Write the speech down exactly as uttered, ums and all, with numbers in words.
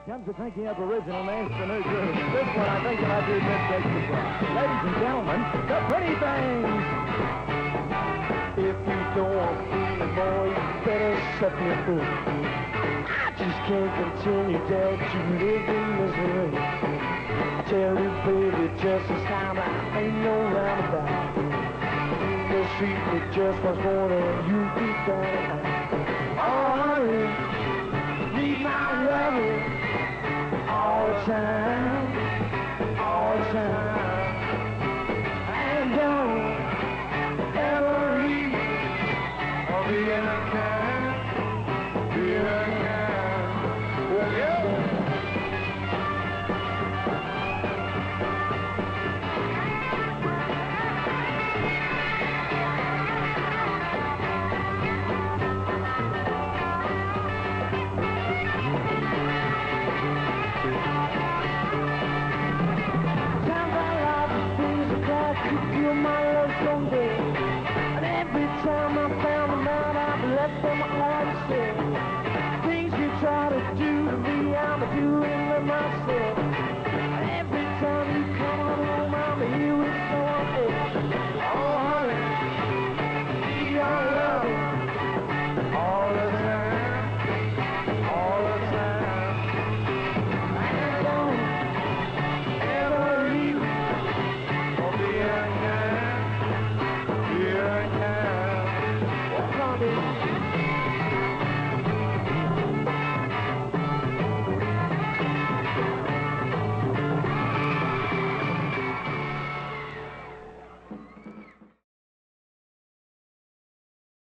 comes to thinking of original names for new groups. This one I think that I do mistake the prize. Ladies and gentlemen, the Pretty Things. If you don't want me, boy, you better suck me through. I just can't continue that you live in misery. I tell you, baby, just this time I ain't no roundabout. You just treat me just what's going on, you be down. Oh, honey, need my loving all the time, all the time. And don't ever leave or be unkind, be unkind. Oh, yeah. Feel my love someday. And every time I found them out, I've left them all to say. Things you try to do to me, I'm doing them myself. And every time you come on home, I'm here with someone else. Oh, honey, need your love all the time, all the time. And don't ever leave or be unkind. Here I am.